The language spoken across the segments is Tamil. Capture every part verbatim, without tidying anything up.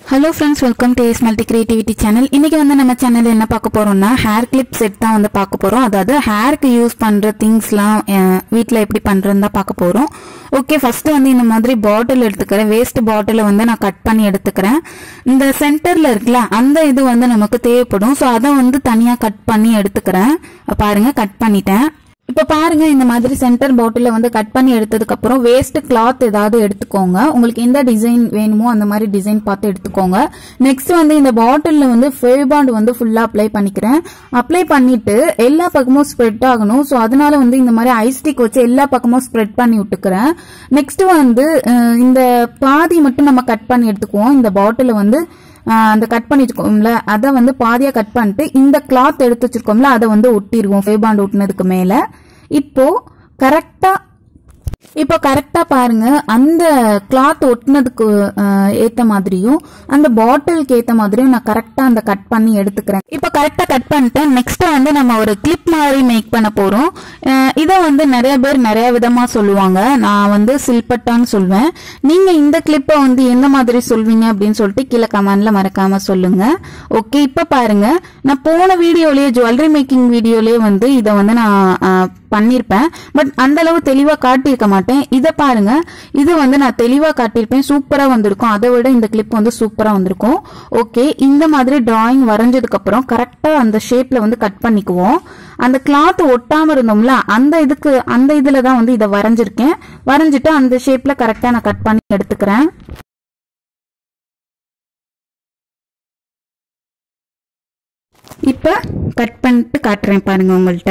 Hello friends, welcome to Ace Multi Creativity channel. இன்னைக்கு வந்து நம்ம சேனல்ல என்ன பார்க்க போறோம்னா hair clip set தான் வந்து பார்க்க போறோம். அதாவது ஹேருக்கு யூஸ் பண்ற திங்ஸ்லாம் வீட்ல எப்படி பண்றதுன்னு தான் பார்க்க போறோம். ஓகே, ஃபர்ஸ்ட் வந்து இந்த மாதிரி பாட்டில் எடுத்துக்கிறேன். வேஸ்ட் பாட்டிலை வந்து நான் கட் பண்ணி எடுத்துக்கிறேன். இந்த சென்டர்ல இருக்குல அந்த இது வந்து நமக்கு தேவைப்படும். சோ அதை வந்து தனியா கட் பண்ணி எடுத்துக்கிறேன். பாருங்க, கட் பண்ணிட்டேன். இப்ப பாருங்க, இந்த மாதிரி சென்டர் பாட்டில வந்து கட் பண்ணி எடுத்ததுக்கு அப்புறம் வேஸ்ட் கிளாத் ஏதாவது எடுத்துக்கோங்க. உங்களுக்கு எந்த டிசைன் வேணுமோ அந்த மாதிரி டிசைன் பார்த்து எடுத்துக்கோங்க. நெக்ஸ்ட் வந்து இந்த பாட்டில்ல வந்து ஃபெவிபாண்ட் வந்து ஃபுல்லா அப்ளை பண்ணிக்கிறேன். அப்ளை பண்ணிட்டு எல்லா பக்கமும் ஸ்ப்ரெட் ஆகணும். சோ அதனால வந்து இந்த மாதிரி ஐ ஸ்டிக் வச்சு எல்லா பக்கமும் ஸ்ப்ரெட் பண்ணி விட்டுக்கிறேன். நெக்ஸ்ட் வந்து இந்த பாதி மட்டும் நம்ம கட் பண்ணி எடுத்துக்குவோம். இந்த பாட்டில வந்து அந்த கட் பண்ணிருக்கோம்ல அதை வந்து பாதியா கட் பண்ணிட்டு இந்த கிளாத் எடுத்து வச்சிருக்கோம்ல அதை வந்து ஒட்டிடுவோம். ஃபெவிபாண்ட் ஒட்டினதுக்கு மேல இப்போ கரெக்டா இப்போ கரெக்டா பாருங்க, அந்த கிளாத் ஒட்டினதுக்கு ஏத்த மாதிரியும் அந்த பாட்டிலுக்கு ஏத்த மாதிரியும் நான் கரெக்டா அந்த கட் பண்ணி எடுத்துக்கிறேன். இப்போ கரெக்டா கட் பண்ணிட்டேன். நெக்ஸ்ட் வந்து நம்ம ஒரு கிளிப் மாதிரி மேக் பண்ண போறோம். இதை வந்து நிறைய பேர் நிறைய விதமா சொல்லுவாங்க. நான் வந்து சில்பட்டான்னு சொல்வேன். நீங்க இந்த கிளிப்பை வந்து எந்த மாதிரி சொல்வீங்க அப்படின்னு சொல்லிட்டு கீழே கமெண்ட்ல மறக்காம சொல்லுங்க. ஓகே, இப்ப பாருங்க, நான் போன வீடியோலயே ஜுவல்லரி மேக்கிங் வீடியோலயே வந்து இதை வந்து நான் பண்ணிருப்பேன். பட் அந்த அளவு தெளிவா காட்டியிருக்க மாட்டேன். இதை பாருங்க, இது வந்து நான் தெளிவா காட்டியிருப்பேன். சூப்பரா வந்திருக்கும். அதை விட இந்த கிளிப் வந்து சூப்பரா வந்திருக்கும். ஓகே, இந்த மாதிரி டிராயிங் வரைஞ்சதுக்கு அப்புறம் கரெக்டா அந்த ஷேப்ல வந்து கட் பண்ணிக்குவோம். அந்த கிளாத் ஒட்டாம இருந்தோம்ல அந்த இதுக்கு அந்த இதுல தான் வந்து இதை வரைஞ்சிருக்கேன். வரைஞ்சிட்டு அந்த ஷேப்ல கரெக்டா நான் கட் பண்ணி எடுத்துக்கிறேன். இப்ப கட் பண்ணிட்டு காட்டுறேன் பாருங்க உங்கள்கிட்ட.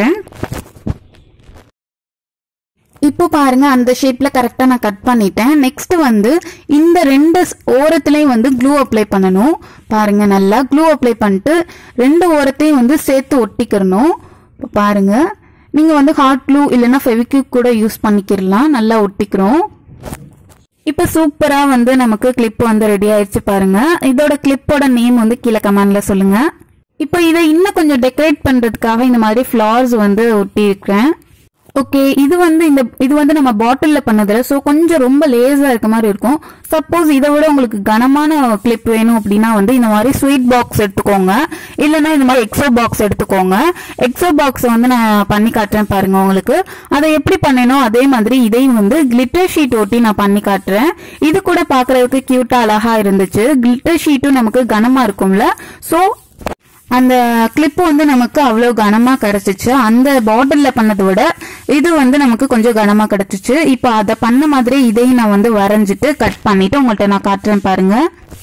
இப்போ பாருங்க, அந்த ஷேப்ல கரெக்டா நான் கட் பண்ணிட்டேன். நெக்ஸ்ட் வந்து இந்த ரெண்டு ஓரத்திலையும் வந்து க்ளூ அப்ளை பண்ணணும். பாருங்க, நல்லா க்ளூ அப்ளை பண்ணிட்டு ரெண்டு ஓரத்தையும் வந்து சேர்த்து ஒட்டிக்கிறணும். பாருங்க, நீங்க வந்து ஹாட் க்ளூ இல்லைன்னா ஃபெவிக்விக் கூட யூஸ் பண்ணிக்கிறலாம். நல்லா ஒட்டிக்கிறோம். இப்ப சூப்பரா வந்து நமக்கு கிளிப் வந்து ரெடி ஆயிடுச்சு. பாருங்க, இதோட கிளிப்போட நேம் வந்து கீழே கமெண்ட்ல சொல்லுங்க. இப்போ இதை இன்னும் கொஞ்சம் டெக்கரேட் பண்றதுக்காக இந்த மாதிரி ஃபிளவர்ஸ் வந்து ஒட்டி இருக்கிறேன். ஓகே, இது வந்து இந்த இது வந்து நம்ம பாட்டில்ல பண்ணதுல சோ கொஞ்சம் ரொம்ப லேசா இருக்க மாதிரி இருக்கும். சப்போஸ் இதை விட உங்களுக்கு கனமான கிளிப் வேணும் அப்படின்னா வந்து இந்த மாதிரி ஸ்வீட் பாக்ஸ் எடுத்துக்கோங்க. இல்லைன்னா இந்த மாதிரி எக்ஸோ பாக்ஸ் எடுத்துக்கோங்க. எக்ஸோ பாக்ஸ் வந்து நான் பண்ணி காட்டுறேன் பாருங்க உங்களுக்கு. அதை எப்படி பண்ணணும் அதே மாதிரி இதையும் வந்து கிளிட்டர் ஷீட் ஒட்டி நான் பண்ணி காட்டுறேன். இது கூட பாக்குறதுக்கு கியூட்டா அழகா இருந்துச்சு. கிளிட்டர் ஷீட்டும் நமக்கு கனமா இருக்கும்ல, சோ அந்த கிளிப் வந்து நமக்கு அவ்வளவு கனமா கிடைச்சிச்சு. அந்த பாட்டில்ல பண்ணதை விட இது வந்து நமக்கு கொஞ்சம் கனமா கிடைச்சிச்சு. இப்போ அதை பண்ண மாதிரி இதையும் நான் வந்து வரைஞ்சிட்டு கட் பண்ணிட்டு உங்கள்கிட்ட நான் காட்டுறேன் பாருங்க.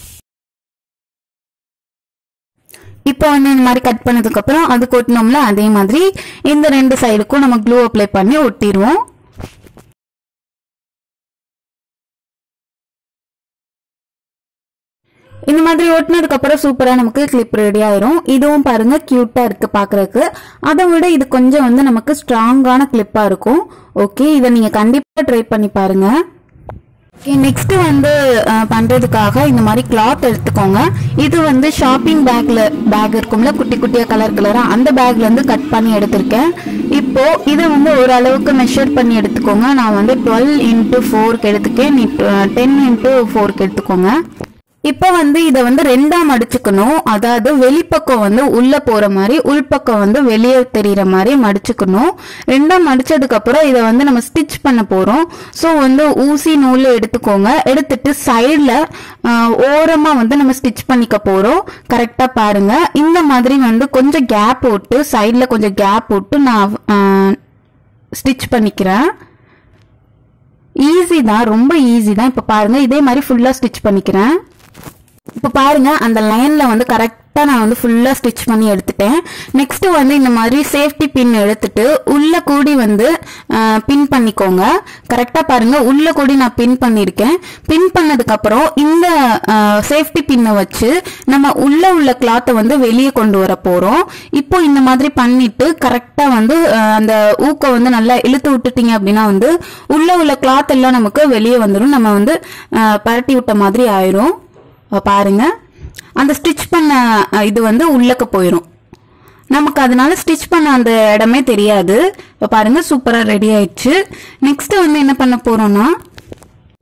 இப்போ வந்து இந்த மாதிரி கட் பண்ணதுக்கு அப்புறம் அது கொட்டினோம்ல அதே மாதிரி இந்த ரெண்டு சைடுக்கும் நம்ம க்ளூ அப்ளை பண்ணி ஒட்டிடுவோம். இந்த மாதிரி ஒட்டினதுக்கு அப்புறம் சூப்பரா நமக்கு கிளிப் ரெடி ஆயிரும். இதுவும் பாருங்க கியூட்டா இருக்கு பாக்குறதுக்கு. அதை விட இது கொஞ்சம் வந்து நமக்கு ஸ்ட்ராங்கான கிளிப்பா இருக்கும். ஓகே, இதை நீங்க கண்டிப்பா ட்ரை பண்ணி பாருங்க. நெக்ஸ்ட் வந்து பண்றதுக்காக இந்த மாதிரி கிளாத் எடுத்துக்கோங்க. இது வந்து ஷாப்பிங் பேக்ல பேக் இருக்கும்ல குட்டி குட்டியா கலர் கலரா, அந்த பேக்ல இருந்து கட் பண்ணி எடுத்திருக்கேன். இப்போ இதை வந்து ஓரளவுக்கு மெஷர் பண்ணி எடுத்துக்கோங்க. நான் வந்து டுவெல் இன்டூ ஃபோருக்கு எடுத்துக்கேன். நீ டென் இன்டூ ஃபோருக்கு எடுத்துக்கோங்க. இப்ப வந்து இதை வந்து ரெண்டா மடிச்சுக்கணும். அதாவது வெளிப்பக்கம் வந்து உள்ள போற மாதிரி, உள்பக்கம் வந்து வெளியே தெரியற மாதிரி மடிச்சுக்கணும். ரெண்டா மடிச்சதுக்கு அப்புறம் இதை வந்து நம்ம ஸ்டிச் பண்ண போறோம். சோ வந்து ஊசி நூல் எடுத்துக்கோங்க. எடுத்துட்டு சைட்ல ஓரமா வந்து நம்ம ஸ்டிச் பண்ணிக்க போறோம். கரெக்டா பாருங்க, இந்த மாதிரி வந்து கொஞ்சம் கேப் விட்டு சைட்ல கொஞ்சம் கேப் விட்டு நான் ஸ்டிச் பண்ணிக்கிறேன். ஈஸி தான், ரொம்ப ஈஸி தான். இப்ப பாருங்க, இதே மாதிரி ஃபுல்லா ஸ்டிச் பண்ணிக்கிறேன். இப்ப பாருங்க, அந்த லைன்ல வந்து கரெக்டா நான் வந்து ஃபுல்லா ஸ்டிச் பண்ணி எடுத்துட்டேன். நெக்ஸ்ட் வந்து இந்த மாதிரி சேஃப்டி பின் எடுத்துட்டு உள்ள கூடி வந்து பின் பண்ணிக்கோங்க. கரெக்டா பாருங்க, உள்ள கூடி நான் பின் பண்ணிருக்கேன். பின் பண்ணதுக்கு அப்புறம் இந்த சேஃப்டி பின்னை வச்சு நம்ம உள்ள உள்ள கிளாத்தை வந்து வெளியே கொண்டு வர போறோம். இப்போ இந்த மாதிரி பண்ணிட்டு கரெக்டா வந்து அந்த ஊக்க வந்து நல்லா இழுத்து விட்டுட்டீங்க அப்படின்னா வந்து உள்ள உள்ள கிளாத் எல்லாம் நமக்கு வெளியே வந்துடும். நம்ம வந்து பரட்டி விட்ட மாதிரி ஆயிரும். பாருங்க, அந்த ஸ்டிச் பண்ண இது வந்து உள்ளக்க போயிடும். நமக்கு அதனால ஸ்டிச் பண்ண அந்த இடமே தெரியாது. இப்போ பாருங்க, சூப்பரா ரெடி ஆயிடுச்சு. நெக்ஸ்ட் வந்து என்ன பண்ண போறோம்னா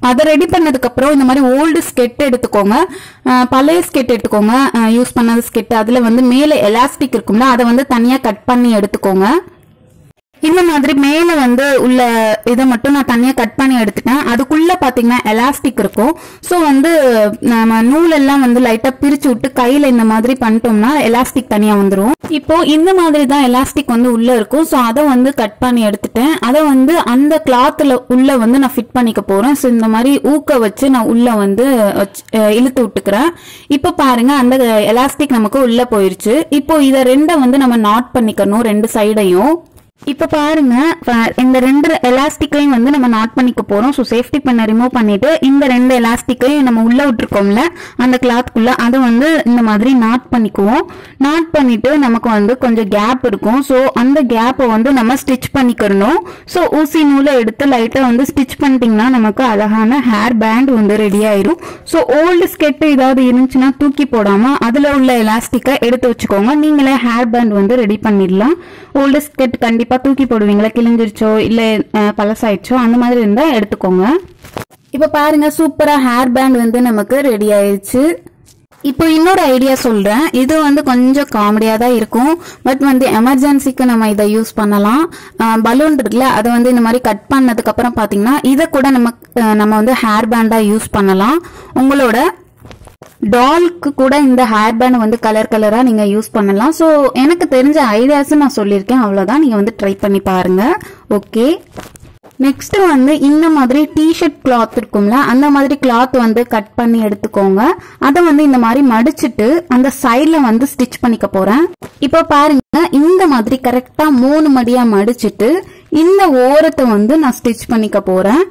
அதை ரெடி பண்ணதுக்கு அப்புறம் இந்த மாதிரி ஓல்டு ஸ்கெட் எடுத்துக்கோங்க, பழைய ஸ்கெட் எடுத்துக்கோங்க, யூஸ் பண்ணாத ஸ்கெட். அதுல வந்து மேல எலாஸ்டிக் இருக்கும்ல, அதை வந்து தனியா கட் பண்ணி எடுத்துக்கோங்க. இந்த மாதிரி மேல வந்து உள்ள இதை மட்டும் நான் தனியா கட் பண்ணி எடுத்துட்டேன். அதுக்குள்ள பாத்தீங்கன்னா எலாஸ்டிக் இருக்கும். சோ வந்து நம்ம நூல் எல்லாம் வந்து லைட்டா பிரிச்சு விட்டு கையில இந்த மாதிரி பண்ணிட்டோம்னா எலாஸ்டிக் தனியா வந்துடும். இப்போ இந்த மாதிரி தான் எலாஸ்டிக் வந்து உள்ள இருக்கும். சோ அதை வந்து கட் பண்ணி எடுத்துட்டேன். அதை வந்து அந்த கிளாத்ல உள்ள வந்து நான் ஃபிட் பண்ணிக்க போறேன். சோ இந்த மாதிரி ஊக்க வச்சு நான் உள்ள வந்து இழுத்து விட்டுக்கிறேன். இப்போ பாருங்க அந்த எலாஸ்டிக் நமக்கு உள்ள போயிருச்சு. இப்போ இதை ரெண்டை வந்து நம்ம நாட் பண்ணிக்கணும், ரெண்டு சைடையும். இப்ப பாருங்க இந்த ரெண்டு எலாஸ்டிக்கையும் வந்து நம்ம நாட் பண்ணிக்க போறோம். ஸோ சேஃப்டி பண்ண ரிமூவ் பண்ணிட்டு இந்த ரெண்டு எலாஸ்டிக்கையும் நம்ம உள்ள விட்டுருக்கோம்ல அந்த கிளாத்குள்ள அதை வந்து இந்த மாதிரி நாட் பண்ணிக்குவோம். நாட் பண்ணிட்டு நமக்கு வந்து கொஞ்சம் கேப் இருக்கும். ஸோ அந்த கேப்பை வந்து நம்ம ஸ்டிச் பண்ணிக்கணும். ஸோ ஊசி நூலை எடுத்து லைட்டா வந்து ஸ்டிச் பண்ணிட்டீங்கன்னா நமக்கு அழகான ஹேர் பேண்ட் வந்து ரெடி ஆயிரும். ஸோ ஓல்டு ஸ்கெட் ஏதாவது இருந்துச்சுன்னா தூக்கி போடாம அதுல உள்ள எலாஸ்டிக்கை எடுத்து வச்சுக்கோங்க. நீங்களே ஹேர் பேண்ட் வந்து ரெடி பண்ணிடலாம். ஓல்டு ஸ்கெட் கண்டிப்பா தூக்கி போடுவீங்களா, கிழிஞ்சிருச்சோ இல்ல பழசாயிடுச்சோ அந்த மாதிரி இருந்தா எடுத்துக்கோங்க. இப்ப பாருங்க சூப்பரா ஹேர் பேண்ட் வந்து நமக்கு ரெடி ஆயிடுச்சு. இப்போ இன்னொரு ஐடியா சொல்றேன். இது வந்து கொஞ்சம் காமெடியா தான் இருக்கும். பட் வந்து எமர்ஜென்சிக்கு நம்ம இதை யூஸ் பண்ணலாம். பலூன் இருக்குல்ல அதை வந்து இந்த மாதிரி கட் பண்ணதுக்கு அப்புறம் பாத்தீங்கன்னா இதை கூட நம்ம நம்ம வந்து ஹேர் பேண்டா யூஸ் பண்ணலாம். உங்களோட டால்க்கு கூட இந்த ஹேர் பேண்ட் வந்து கலர் கலரா நீங்க யூஸ் பண்ணலாம். ஸோ எனக்கு தெரிஞ்ச ஐடியாஸ் நான் சொல்லியிருக்கேன், அவ்வளவுதான். நீங்க வந்து ட்ரை பண்ணி பாருங்க. ஓகே, நெக்ஸ்ட் வந்து இந்த மாதிரி டிஷர்ட் கிளாத் இருக்கும்ல அந்த மாதிரி கிளாத் வந்து கட் பண்ணி எடுத்துக்கோங்க. அதை வந்து இந்த மாதிரி மடிச்சிட்டு அந்த சைட்ல வந்து ஸ்டிச் பண்ணிக்க போறேன். இப்போ பாருங்க இந்த மாதிரி கரெக்டா மூணு மடியா மடிச்சிட்டு இந்த ஓரத்தை வந்து நான் ஸ்டிச் பண்ணிக்க போறேன்.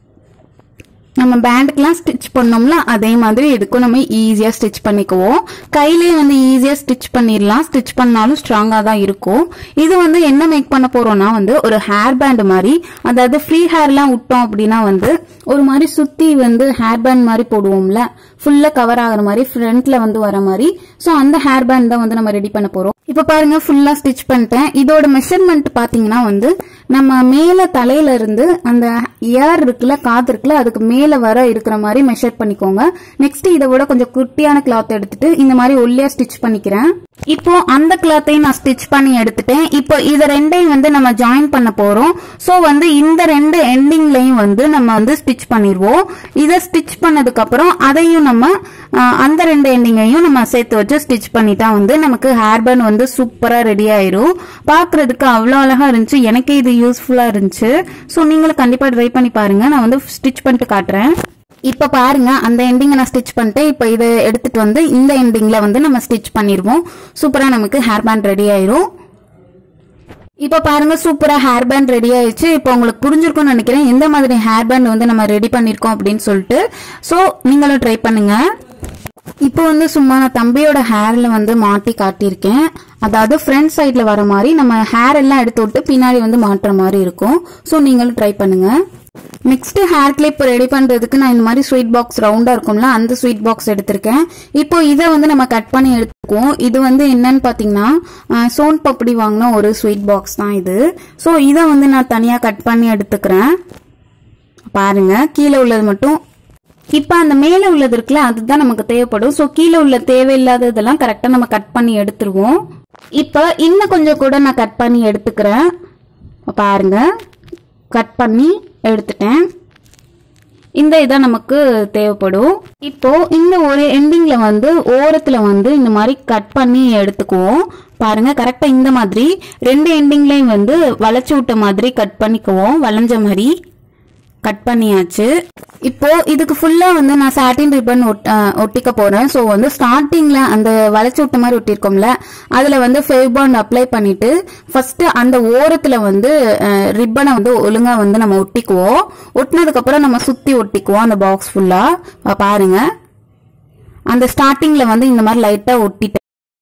நம்ம பேண்டுக்கெல்லாம் ஸ்டிச் பண்ணோம்ல அதே மாதிரி இதுக்கும் நம்ம ஈஸியா ஸ்டிச் பண்ணிக்குவோம். கையிலேயே வந்து ஈஸியா ஸ்டிச் பண்ணிடலாம். ஸ்டிச் பண்ணாலும் ஸ்ட்ராங்கா தான் இருக்கும். இது வந்து என்ன மேக் பண்ண போறோம்னா வந்து ஒரு ஹேர் பேண்ட் மாதிரி, அதாவது ஃப்ரீ ஹேர் எல்லாம் விட்டோம் அப்படின்னா வந்து ஒரு மாதிரி சுத்தி வந்து ஹேர் பேண்ட் மாதிரி போடுவோம்ல, ஃபுல்லா கவர் ஆகிற மாதிரி ஃப்ரண்ட்ல வந்து வர மாதிரி. சோ அந்த ஹேர் பேண்ட் தான் வந்து நம்ம ரெடி பண்ண போறோம். இப்ப பாருங்க ஃபுல்லா ஸ்டிச் பண்ணிட்டேன். இதோட மெஷர்மெண்ட் பாத்தீங்கன்னா வந்து நம்ம மேல தலையில இருந்து அந்த ஏர் இருக்குல்ல, காது இருக்குல்ல, அதுக்கு மேல வர இருக்கிற மாதிரி மெஷர் பண்ணிக்கோங்க. நெக்ஸ்ட் இதை விட கொஞ்சம் குட்டியான கிளாத் எடுத்துட்டு இந்த மாதிரி ஒல்லியா ஸ்டிச் பண்ணிக்கிறேன். இப்போ அந்த கிளாத்தையும் நான் ஸ்டிச் பண்ணி எடுத்துட்டேன். இப்போ இத ரெண்டையும் வந்து நம்ம ஜாயின் பண்ண போறோம். சோ வந்து இந்த ரெண்டு எண்டிங்லயும் வந்து நம்ம வந்து ஸ்டிச் பண்ணிடுவோம். இதை ஸ்டிச் பண்ணதுக்கு அப்புறம் அதையும் நம்ம அந்த ரெண்டு எண்டிங்கையும் நம்ம சேர்த்து வச்சு ஸ்டிச் பண்ணிட்டா வந்து நமக்கு ஹேர் பேண்ட் வந்து சூப்பரா ரெடி ஆயிரும். பாக்குறதுக்கு அவ்வளவு அழகா இருந்துச்சு. எனக்கு இது யூஸ்ஃபுல்லா இருந்துச்சு. சோ நீங்களும் கண்டிப்பா ட்ரை பண்ணி பாருங்க. நான் வந்து ஸ்டிச் பண்ணிட்டு காட்டுறேன். இப்ப பாருங்க அந்த எண்டிங் நான் ஸ்டிச் பண்ணிட்டு இப்ப இதை எடுத்துட்டு வந்து இந்த எண்டிங்ல வந்து நம்ம ஸ்டிச் பண்ணிடுவோம். சூப்பரா நமக்கு ஹேர் பேண்ட் ரெடி ஆயிரும். இப்ப பாருங்க சூப்பரா ஹேர் பேண்ட் ரெடி ஆயிடுச்சு. இப்போ உங்களுக்கு புரிஞ்சிருக்கும்னு நினைக்கிறேன் எந்த மாதிரி ஹேர் பேண்ட் வந்து நம்ம ரெடி பண்ணிருக்கோம் அப்படின்னு சொல்லிட்டு. சோ நீங்களும் ட்ரை பண்ணுங்க. இப்போ வந்து சும்மா நான் தம்பியோட ஹேர்ல வந்து மாட்டி காட்டியிருக்கேன். அதாவது ஃப்ரண்ட் சைட்ல வர மாதிரி நம்ம ஹேர் எல்லாம் எடுத்து விட்டு பின்னாடி வந்து மாட்டுற மாதிரி இருக்கும். சோ நீங்களும் ட்ரை பண்ணுங்க. நெக்ஸ்ட் ஹேர் கிளிப் ரெடி பண்றதுக்கு நான் இந்த மாதிரி ஸ்வீட் பாக்ஸ் ரவுண்டா இருக்கும்ல அந்த ஸ்வீட் பாக்ஸ் எடுத்திருக்கேன். இப்போ இதை வந்து நம்ம கட் பண்ணி எடுத்துக்குவோம். இது வந்து என்னன்னு பாத்தீங்கன்னா சோன் பப்படி வாங்கின ஒரு ஸ்வீட் பாக்ஸ் தான் இது. சோ இதை வந்து நான் தனியா கட் பண்ணி எடுத்துக்கிறேன். பாருங்க கீழே உள்ளது மட்டும். இப்ப அந்த மேல உள்ளது இருக்குல்ல அதுதான் நமக்கு தேவைப்படும். சோ கீழே உள்ள தேவையில்லாததெல்லாம் கரெக்டா நம்ம கட் பண்ணி எடுத்துருவோம். இப்ப இன்னும் கொஞ்சம் கூட நான் கட் பண்ணி எடுத்துக்கிறேன். பாருங்க கட் பண்ணி எடுத்துட்டேன். இந்த இதான் நமக்கு தேவைப்படும். இப்போ இந்த ஒரு எண்டிங்ல வந்து ஓரத்துல வந்து இந்த மாதிரி கட் பண்ணி எடுத்துக்குவோம். பாருங்க கரெக்டா இந்த மாதிரி ரெண்டு எண்டிங்லயும் வந்து வளைச்சு விட்ட மாதிரி கட் பண்ணிக்குவோம். வளைஞ்ச மாதிரி கட் பண்ணியாச்சு. இப்போ இதுக்கு ஃபுல்லா வந்து நான் சாட்டின் ரிப்பன் ஒட்டிக்க போறேன். சோ வந்து ஸ்டார்டிங்ல அந்த வளைச்சு விட்ட மாதிரி ஒட்டிருக்கோம்ல அதுல வந்து ஃபெவிபாண்ட் அப்ளை பண்ணிட்டு ஃபர்ஸ்ட் அந்த ஓரத்துல வந்து ரிப்பனை வந்து ஒழுங்கா வந்து நம்ம ஒட்டிக்குவோம். ஒட்டினதுக்கு அப்புறம் நம்ம சுத்தி ஒட்டிக்குவோம் அந்த பாக்ஸ் ஃபுல்லா. பாருங்க அந்த ஸ்டார்டிங்ல வந்து இந்த மாதிரி லைட்டா ஒட்டிட்டு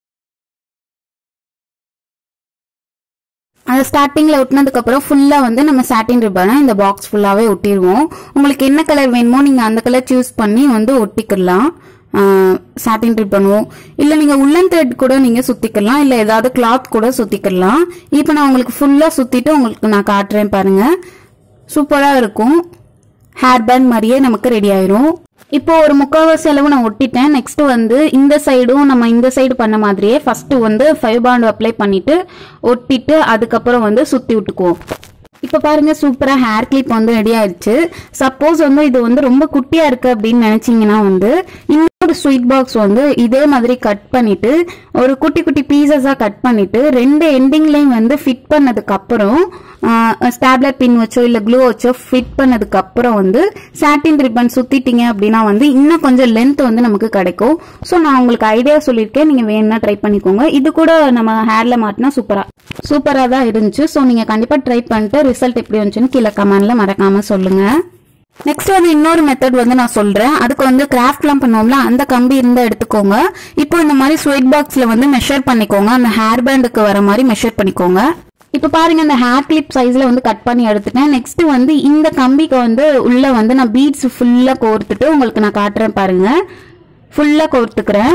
அந்த ஸ்டார்டிங்ல ஒட்டினதுக்கு அப்புறம் ஃபுல்லா வந்து நம்ம சாட்டின் ரிப்பனை இந்த பாக்ஸ் ஃபுல்லாவே ஒட்டிடுவோம். உங்களுக்கு என்ன கலர் வேணுமோ நீங்க அந்த கலர் சூஸ் பண்ணி வந்து ஒட்டிக்கலாம். சாட்டின் ரிப்பனும் இல்ல நீங்க உள்ளன் த்ரெட் கூட நீங்க சுத்திக்கலாம், இல்ல ஏதாவது கிளாத் கூட சுத்திக்கலாம். இப்ப நான் உங்களுக்கு ஃபுல்லா சுத்திட்டு உங்களுக்கு நான் காட்டுறேன் பாருங்க. சூப்பரா இருக்கும். ஹேர் பேண்ட் மாதிரியே நமக்கு ரெடி ஆயிரும். இப்போ ஒரு முக்கால்வாசி அளவு நான் ஒட்டிட்டேன். நெக்ஸ்ட் வந்து இந்த சைடும் நம்ம இந்த சைடு பண்ண மாதிரியே ஃபர்ஸ்ட் வந்து ஃபைவ் பாண்ட் அப்ளை பண்ணிட்டு ஒட்டிட்டு அதுக்கப்புறம் வந்து சுத்தி விட்டுக்குவோம். இப்போ பாருங்க சூப்பரா ஹேர் கிளிப் வந்து ரெடி ஆயிடுச்சு. சப்போஸ் வந்து இது வந்து ரொம்ப குட்டியா இருக்கு அப்படின்னு நினைச்சீங்கன்னா வந்து இன்னொரு ஸ்வீட் பாக்ஸ் வந்து இதே மாதிரி கட் பண்ணிட்டு ஒரு குட்டி குட்டி பீசஸா கட் பண்ணிட்டு ரெண்டு எண்டிங்லயும் வந்து ஃபிட் பண்ணதுக்கு அப்புறம் ஸ்டாப்லர் பின் வச்சோ இல்ல க்ளூ வச்சோ ஃபிட் பண்ணதுக்கு அப்புறம் வந்து சாட்டின் ரிப்பன் சுத்திட்டீங்க அப்படின்னா வந்து இன்னும் கொஞ்சம் லென்த் வந்து நமக்கு கிடைக்கும். ஸோ நான் உங்களுக்கு ஐடியா சொல்லியிருக்கேன், நீங்க வேணும்னா ட்ரை பண்ணிக்கோங்க. இது கூட நம்ம ஹேர்ல மாட்டினா சூப்பரா சூப்பரா தான் இருந்துச்சு. ஸோ நீங்க கண்டிப்பா ட்ரை பண்ணிட்டு ரிசல்ட் எப்படி வந்துச்சுன்னு கீழே கமெண்ட்ல மறக்காம சொல்லுங்க. நெக்ஸ்ட் வந்து இன்னொரு மெத்தட் வந்து நான் சொல்றேன். அதுக்கு வந்து கிராஃப்ட்லாம் பண்ணுவோம்ல, அந்த கம்பி இருந்தா எடுத்துக்கோங்க. இப்போ இந்த மாதிரி ஸ்வீட் பாக்ஸ்ல வந்து மெஷர் பண்ணிக்கோங்க. அந்த ஹேர் பேண்டுக்கு வர மாதிரி மெஷர் பண்ணிக்கோங்க. இப்ப பாருங்க இந்த ஹேர் கிளிப் சைஸ்ல வந்து கட் பண்ணி எடுத்துட்டேன். நெக்ஸ்ட் வந்து இந்த கம்பிக்கு வந்து உள்ள வந்து நான் பீட்ஸ் ஃபுல்லா கோர்த்துட்டு உங்களுக்கு நான் காட்டுறேன் பாருங்க. ஃபுல்லா கோர்த்துக்கிறேன்.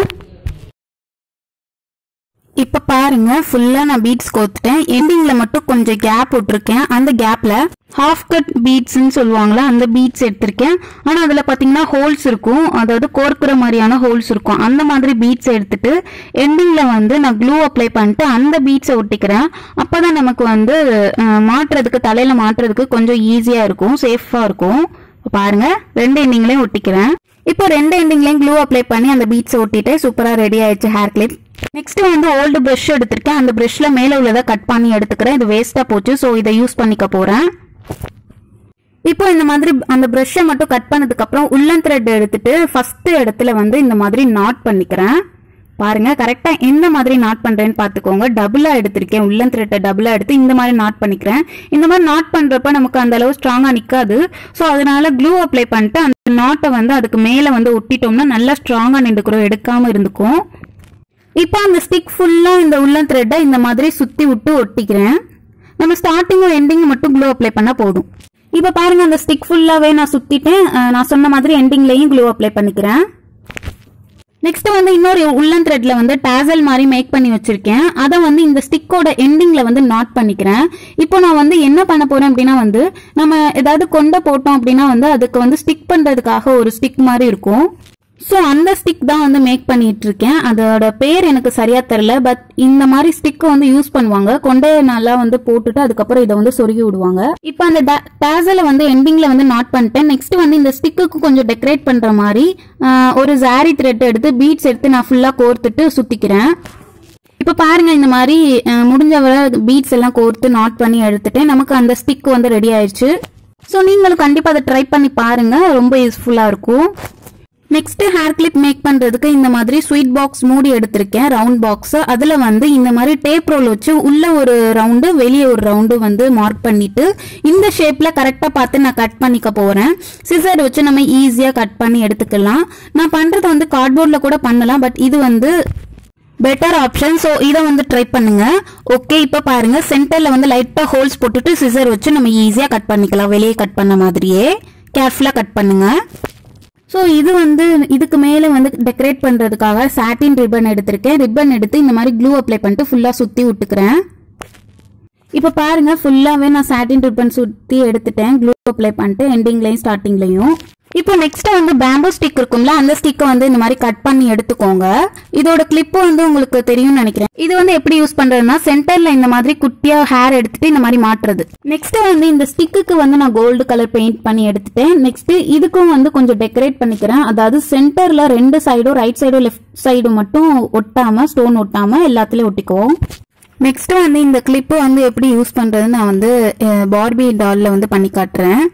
இப்ப பாருங்க ஃபுல்லா நான் பீட்ஸ் கோர்த்துட்டேன். எண்டிங்ல மட்டும் கொஞ்சம் கேப் விட்டுருக்கேன். அந்த கேப்ல ஹாஃப் கட் பீட்ஸ்ன்னு சொல்லுவாங்களா, அந்த பீட்ஸ் எடுத்திருக்கேன். ஆனா அதுல பாத்தீங்கன்னா ஹோல்ஸ் இருக்கும், அதாவது கோர்க்குற மாதிரியான ஹோல்ஸ் இருக்கும். அந்த மாதிரி பீட்ஸ் எடுத்துட்டு எண்டிங்ல வந்து நான் க்ளூ அப்ளை பண்ணிட்டு அந்த பீட்ஸை ஒட்டிக்கிறேன். அப்பதான் நமக்கு வந்து மாட்டுறதுக்கு தலையில மாட்டுறதுக்கு கொஞ்சம் ஈஸியா இருக்கும், சேஃபா இருக்கும். பாருங்க ரெண்டு எண்டிங்லயும் ஒட்டிக்கிறேன். இப்போ ரெண்டு எண்டிங்லயும் க்ளூ அப்ளை பண்ணி அந்த பீட்ஸை ஒட்டிட்டு சூப்பரா ரெடி ஆயிடுச்சு ஹேர் கிளிப். நெக்ஸ்ட் வந்து ஓல்டு பிரஷ் எடுத்திருக்கேன். அந்த பிரஷ்ல மேல உள்ளதை கட் பண்ணி எடுத்துக்கிறேன். இது வேஸ்டா போச்சு, ஸோ இதை யூஸ் பண்ணிக்க போறேன். இப்போ இந்த மாதிரி அந்த பிரஷ்ஷை மட்டும் கட் பண்ணதுக்கு அப்புறம் உள்ளன் த்ரெட் எடுத்துட்டு ஃபர்ஸ்ட் இடத்துல வந்து இந்த மாதிரி நாட் பண்ணிக்கிறேன். பாருங்க கரெக்டா எந்த மாதிரி நாட் பண்றேன்னு பாத்துக்கோங்க. டபுளா எடுத்திருக்கேன், உள்ளன் த்ரெட்டை டபுளா எடுத்து இந்த மாதிரி நாட் பண்ணிக்கிறேன். இந்த மாதிரி நாட் பண்றப்ப நமக்கு அந்த அளவு ஸ்ட்ராங்கா நிக்காது. ஸோ அதனால க்ளூ அப்ளை பண்ணிட்டு அந்த நாட்டை வந்து அதுக்கு மேல வந்து ஒட்டிட்டோம்னா நல்லா ஸ்ட்ராங்கா நின்றுக்கிறோம், எடுக்காம இருந்துக்கும். இப்போ அந்த ஸ்டிக் ஃபுல்லா இந்த உள்ளன் த்ரெட்டை இந்த மாதிரி சுத்தி விட்டு ஒட்டிக்கிறேன். நம்ம ஸ்டார்டிங்கும் எண்டிங் மட்டும் க்ளூ அப்ளை பண்ணா போதும். இப்ப பாருங்க அந்த ஸ்டிக் ஃபுல்லாவே நான் சுத்திட்டேன். நான் சொன்ன மாதிரி எண்டிங்லயும் க்ளூ அப்ளை பண்ணிக்கிறேன். நெக்ஸ்ட் வந்து இன்னொரு உள்ளன் த்ரெட்ல வந்து டாசல் மாதிரி மேக் பண்ணி வச்சிருக்கேன். அதை வந்து இந்த ஸ்டிக்கோட எண்டிங்ல வந்து நாட் பண்ணிக்கிறேன். இப்போ நான் வந்து என்ன பண்ண போறேன் அப்படின்னா வந்து நம்ம ஏதாவது கொண்ட போட்டோம் அப்படின்னா வந்து அதுக்கு வந்து ஸ்டிக் பண்றதுக்காக ஒரு ஸ்டிக் மாதிரி இருக்கும். ஸோ அந்த ஸ்டிக் தான் வந்து மேக் பண்ணிட்டு இருக்கேன். அதோட பேர் எனக்கு சரியா தெரியல, பட் இந்த மாதிரி ஸ்டிக் வந்து யூஸ் பண்ணுவாங்க. கொண்டைய நல்லா வந்து போட்டுட்டு அதுக்கப்புறம் இதை வந்து சொருகி விடுவாங்க. இப்போ அந்த டாசலை வந்து எண்டிங்ல வந்து நாட் பண்ணிட்டேன். நெக்ஸ்ட் வந்து இந்த ஸ்டிக்கு கொஞ்சம் டெக்கரேட் பண்ற மாதிரி ஒரு சாரி த்ரெட் எடுத்து பீட்ஸ் எடுத்து நான் ஃபுல்லா கோர்த்துட்டு சுத்திக்கிறேன். இப்போ பாருங்க இந்த மாதிரி முடிஞ்ச வரை பீட்ஸ் எல்லாம் கோர்த்து நாட் பண்ணி எடுத்துட்டேன். நமக்கு அந்த ஸ்டிக் வந்து ரெடி ஆயிடுச்சு. ஸோ நீங்களும் கண்டிப்பா அதை ட்ரை பண்ணி பாருங்க, ரொம்ப யூஸ்ஃபுல்லா இருக்கும். நெக்ஸ்ட் ஹேர் கிளிப் மேக் பண்றதுக்கு இந்த மாதிரி ஸ்வீட் பாக்ஸ் மூடி எடுத்திருக்கேன், ரவுண்ட் பாக்ஸ். அதுல வந்து இந்த மாதிரி டேப் ரோல் வச்சு உள்ள ஒரு ரவுண்டு வெளியே ஒரு ரவுண்டு வந்து மார்க் பண்ணிட்டு இந்த ஷேப்ல கரெக்டா பார்த்து நான் கட் பண்ணிக்க போறேன். சிசர் வச்சு நம்ம ஈஸியா கட் பண்ணி எடுத்துக்கலாம். நான் பண்றது வந்து கார்ட்போர்ட்ல கூட பண்ணலாம், பட் இது வந்து பெட்டர் ஆப்ஷன். ஸோ இதை வந்து ட்ரை பண்ணுங்க. ஓகே இப்போ பாருங்க சென்டர்ல வந்து லைட்டா ஹோல்ஸ் போட்டுட்டு சிசர் வச்சு நம்ம ஈஸியா கட் பண்ணிக்கலாம். வெளியே கட் பண்ண மாதிரியே கேர்ஃபுல்லா கட் பண்ணுங்க. ஸோ இது வந்து இதுக்கு மேலே வந்து டெக்கரேட் பண்ணுறதுக்காக சாட்டின் ரிப்பன் எடுத்திருக்கேன். ரிப்பன் எடுத்து இந்த மாதிரி க்ளூ அப்ளை பண்ணிட்டு ஃபுல்லாக சுற்றி விட்டுக்கிறேன். இப்போ பாருங்க ஃபுல்லாகவே நான் சாட்டின் ரிப்பன் சுற்றி எடுத்துட்டேன், க்ளூ அப்ளை பண்ணிட்டு எண்டிங்லையும் ஸ்டார்டிங்லையும். இப்போ நெக்ஸ்ட் வந்து பேம்பூ ஸ்டிக் இருக்கும்ல, அந்த ஸ்டிக்கை வந்து இந்த மாதிரி கட் பண்ணி எடுத்துக்கோங்க. இதோட கிளிப்பு வந்து உங்களுக்கு தெரியும்னு நினைக்கிறேன். இது வந்து எப்படி யூஸ் பண்றதுன்னா சென்டர்ல இந்த மாதிரி குட்டியா ஹேர் எடுத்துட்டு இந்த மாதிரி மாட்டுறது. நெக்ஸ்ட் வந்து இந்த ஸ்டிக்கு வந்து நான் கோல்டு கலர் பெயிண்ட் பண்ணி எடுத்துட்டேன். நெக்ஸ்ட் இதுக்கும் வந்து கொஞ்சம் டெக்கரேட் பண்ணிக்கிறேன். அதாவது சென்டர்ல ரெண்டு சைடும் ரைட் சைடும் லெஃப்ட் சைடும் மட்டும் ஒட்டாம ஸ்டோன் ஒட்டாம எல்லாத்துலயும் ஒட்டிக்குவோம். நெக்ஸ்ட் வந்து இந்த கிளிப்பு வந்து எப்படி யூஸ் பண்றதுன்னு நான் வந்து பார்பி டால்ல வந்து பண்ணி காட்டுறேன்.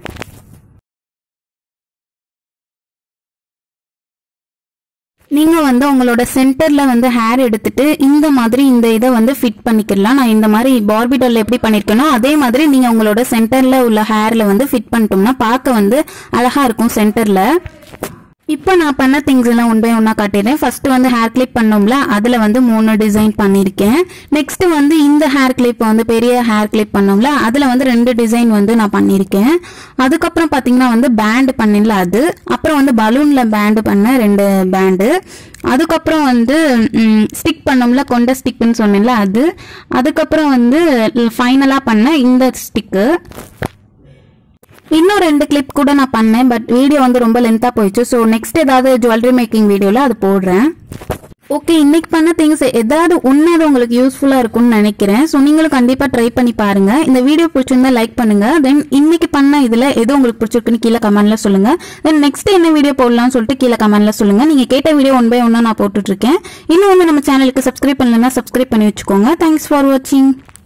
நீங்க வந்து உங்களோட சென்டர்ல வந்து ஹேர் எடுத்துட்டு இந்த மாதிரி இந்த இதை வந்து ஃபிட் பண்ணிக்கலாம். நான் இந்த மாதிரி பார்பி டால்ல எப்படி பண்ணிருக்கேனோ அதே மாதிரி நீங்க உங்களோட சென்டர்ல உள்ள ஹேர்ல வந்து ஃபிட் பண்ணிட்டோம்னா பார்க்க வந்து அழகா இருக்கும் சென்டர்ல. இப்போ நான் பண்ண திங்ஸ் எல்லாம் ஒன் பை ஒன்னா காட்டிடுறேன். ஃபர்ஸ்ட் வந்து ஹேர் கிளிப் பண்ணோம்ல, அதுல வந்து மூணு டிசைன் பண்ணிருக்கேன். நெக்ஸ்ட் வந்து இந்த ஹேர் கிளிப் வந்து பெரிய ஹேர் கிளிப் பண்ணோம்ல, அதுல வந்து ரெண்டு டிசைன் வந்து நான் பண்ணிருக்கேன். அதுக்கப்புறம் பாத்தீங்கன்னா வந்து பேண்ட் பண்ணல, அது அப்புறம் வந்து பலூன்ல பேண்ட் பண்ண ரெண்டு பேண்டு. அதுக்கப்புறம் வந்து ஸ்டிக் பண்ணோம்ல, கொண்ட ஸ்டிக்னு சொன்னேன்ல அது. அதுக்கப்புறம் வந்து ஃபைனலா பண்ண இந்த ஸ்டிக்கு. இன்னும் ரெண்டு கிளிப் கூட நான் பண்ணேன், பட் வீடியோ வந்து ரொம்ப லென்த்தாக போயிடுச்சு. ஸோ நெக்ஸ்ட் ஏதாவது ஜுவல்லரி மேக்கிங் வீடியோவில் அது போடுறேன். ஓகே, இன்னைக்கு பண்ண திங்ஸ் ஏதாவது ஒன்றாவது உங்களுக்கு யூஸ்ஃபுல்லாக இருக்கும்னு நினைக்கிறேன். ஸோ நீங்களும் கண்டிப்பாக ட்ரை பண்ணி பாருங்க. இந்த வீடியோ பிடிச்சிருந்தா லைக் பண்ணுங்க. தென் இன்னைக்கு பண்ண இதில் எது உங்களுக்கு பிடிச்சிருக்குன்னு கீழே கமெண்ட்ல சொல்லுங்க. தென் நெக்ஸ்ட் என்ன வீடியோ போடலாம்னு சொல்லிட்டு கீழே கமெண்ட்ல சொல்லுங்க. நீங்க கேட்ட வீடியோ ஒன் பை ஒன்னா நான் போட்டுட்டு இருக்கேன். இன்னும் வந்து நம்ம சேனலுக்கு சப்ஸ்கிரைப் பண்ணலன்னா சப்ஸ்கிரைப் பண்ணி வச்சுக்கோங்க. தேங்க்ஸ் ஃபார் வாட்சிங்.